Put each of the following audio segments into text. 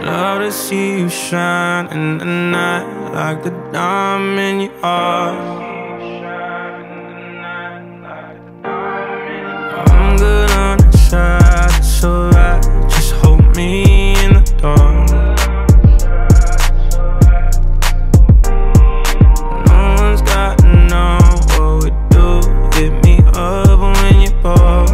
love to see you shine in the night like the diamond you are. I'm good on the side, it's alright. Just hold me in the dark. No one's got to know what we do. Hit me up when you're bored.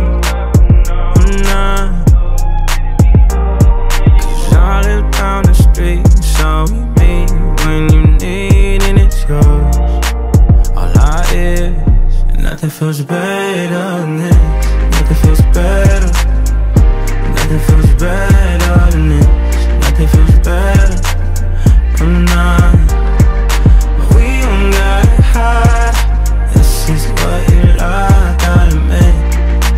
So we meet when you need and it's yours. All I is, and nothing feels better than this. Nothing feels better. Nothing feels better than this. Nothing feels better. I'm not, but we don't gotta hide. This is what you like, gotta make.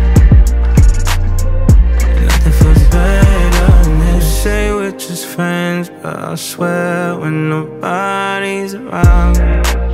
Nothing feels better than this. Say we're just friends, but I swear when nobody's around,